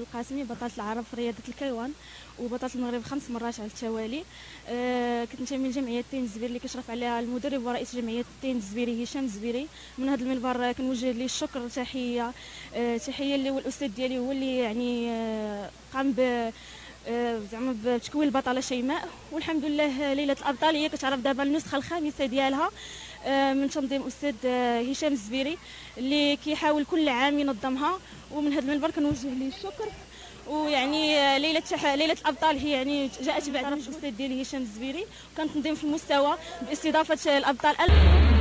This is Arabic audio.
القاسمي بطلة العرب في رياضة الكيوان وبطلة المغرب 5 مرات على التوالي. كنتمي لجمعية تين الزبيري اللي كيشرف عليها المدرب ورئيس جمعية تين الزبيري هشام الزبيري. من هذا المنبر كنوجه ليه الشكر تحية اللي هو الأستاذ ديالي هو اللي يعني قام زعما بتكوين البطله شيماء. والحمد لله ليله الابطال هي كتعرف دابا النسخه الخامسه ديالها من تنظيم استاذ هشام الزبيري اللي كيحاول كل عام ينظمها. ومن هذا المنبر كنوجه ليه الشكر. ويعني ليله الابطال هي يعني جاءت بعد الاستاذ ديالي هشام الزبيري وكان تنظيم في المستوى باستضافه الابطال